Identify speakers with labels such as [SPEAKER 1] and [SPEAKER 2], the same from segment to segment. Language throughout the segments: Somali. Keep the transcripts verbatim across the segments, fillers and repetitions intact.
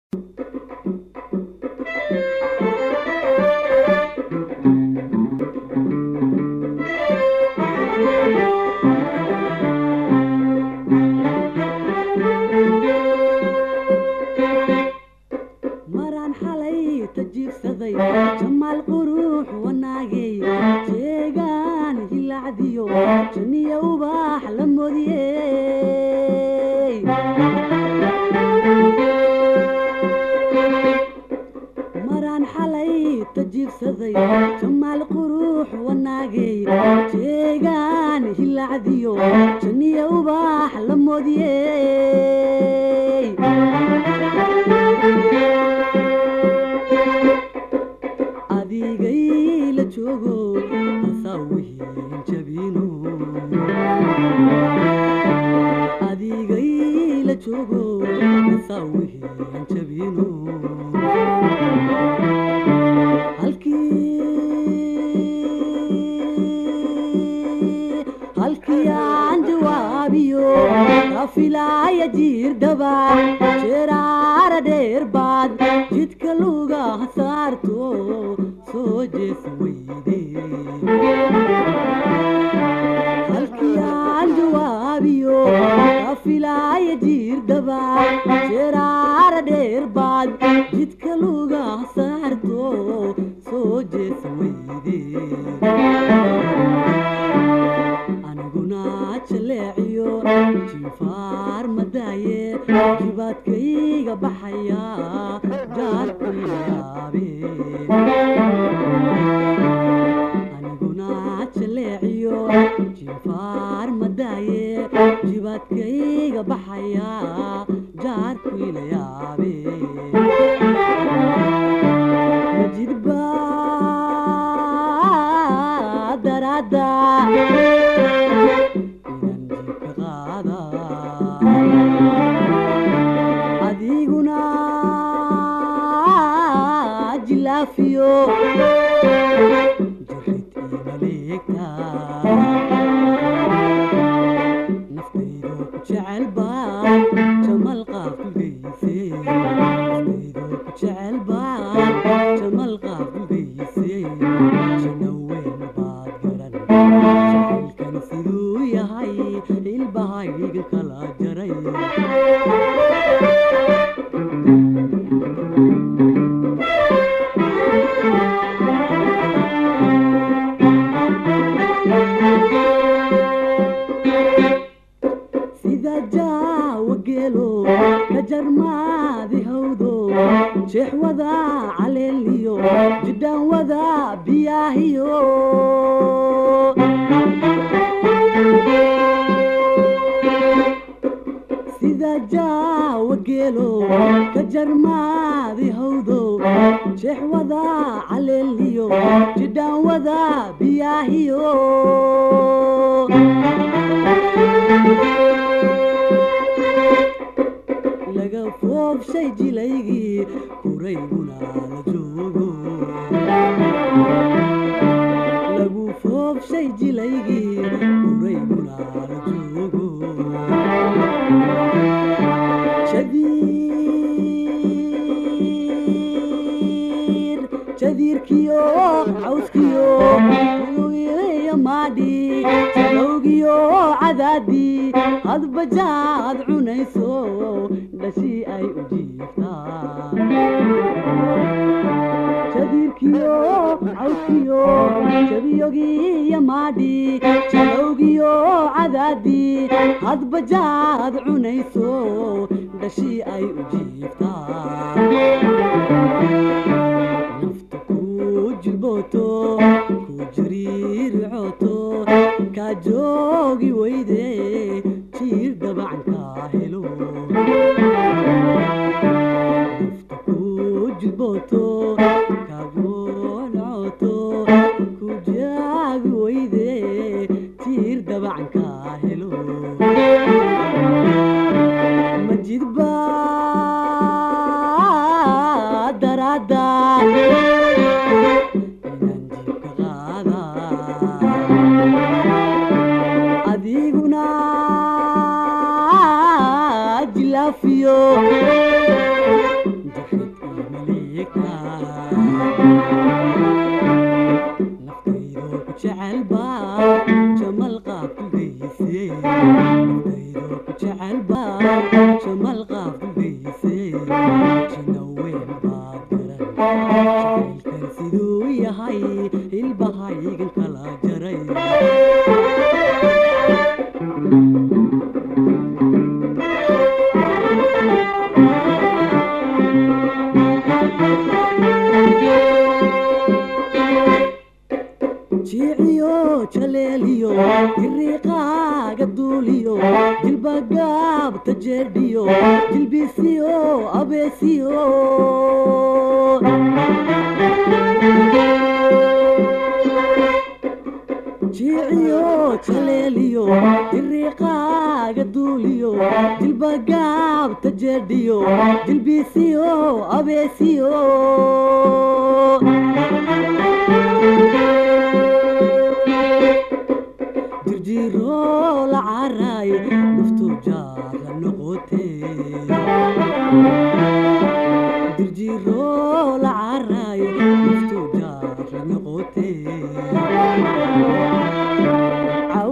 [SPEAKER 1] مران حلي تجيب سذي جمال قروح وناقي جيغان هلا عديو جنية وباح لمودي مران حلي تجيب سذي جمال قروح وناقي جيغان هلا عديو جنية وباح لمودي adigay la joogo asawiin jabino adigay la joogo asawiin jabino halkii halkii aan jawaabiyo kafilaya jiir daba jeraara dheer baad jidka luga saarto soo jees weyde halkii aan jawaabiyo kafilaya jiir daba jeraara dheer baad jidka luga saarto soo jees weyde aniguna jaleeciyo jifaar madaaye jibaadkayga baxaya jaarkayaabe aniguna jaleeciyo jifaar madaaye jibaadkayga baxaya jaarkayaabe majidba darada adiguna jilaafiyo jirrid imaleegta naftaydo ku jecel baa jamal qaafulgayse naftaydo ku jecel baa jamal qaafulgayse janno weyn baad garan jacaylkan siduu yahay ilbahayga kala jaray sida jaawa geelo ka jarmaadi hawdo jeex wada caleeliyo jidhaan wada biyaahiyo sida jaawa geelo ka jarmaadi hawdo jeex wada caleeliyo jidhaan wada biyaahiyo laga foofshay jilaygii kurayguna la joogo lagu foofshay jilaygii kurayguna la joogo jadiir jadiirkiyo cawskiyo ugiyo maadhi jalowgiyo cadaadi hadba jaad cunayso dhashii ay u jiiftaa jadiirkiyo cawskiyo jabiyogiyo maadhi jalowgiyo cadaadi hadba jaad cunayso dhashii ay u jiiftaa nafta ku jilbooto ku jiriircoto kaa joogi weyde jiir dabacankaa helo nafta ku jilbooto kaa goolcoto ku jaagi weyde jiir dabacankaa helo majidba darada inaan jiibka qaada adiguna jilaafiyo مليكتا نفتيدو كجعل با جمال قابل بيسي نفتيدو كجعل با جمال قابل بيسي جنوين بادران جعل كان سيدو يهي البهاي كلا جري جيعيو جليليو الريقا قدوليو جلبقاب تجرديو جلبيسيو أبيسيو جيعيو جليليو الريقا قدوليو جلبقاب تجرديو جلبيسيو أبيسيو جرجيرو العراي نفتو جار النقوتي جرجيرو العراي نفتو جار النقوتي عو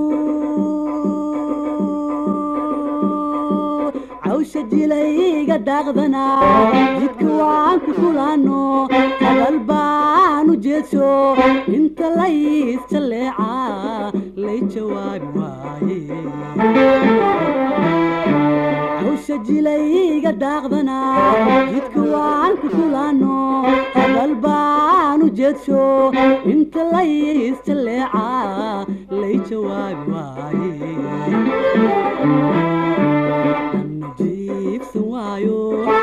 [SPEAKER 1] عو شجيلي قد أغذنا جدكوان كلانو البان وجيتشو انت ليس تلعا لي جواب واي عوش جيلي قد اغذنا جيتكوان كلانو البان وجيتشو انت ليس تلعا لي جواب واي النجيب سوايو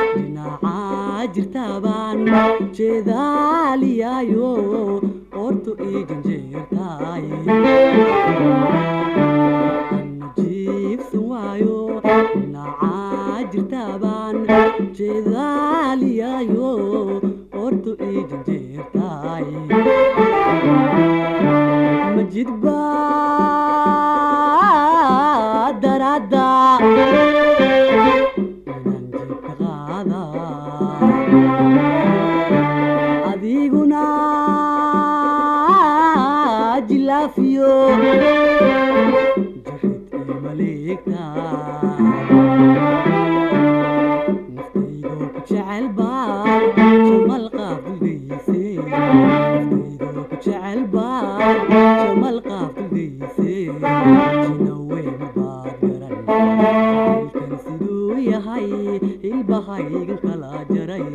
[SPEAKER 1] jirtaabaan jeedaaliyaayo orto ijanjeertaay anna jiibsan waayo nacaa jirtaabaan jeedaaliyaayo orto ijanjeertaay majidbaa daraada adiguna jilaafiyo jixid maleegta naftaydo ku jecel baa jamal qaabilgayse naftaydo ku jecel baa jamal qaabilgayse jinaweyn baad garan halkan siduu yahay ilbahaygan kala jaray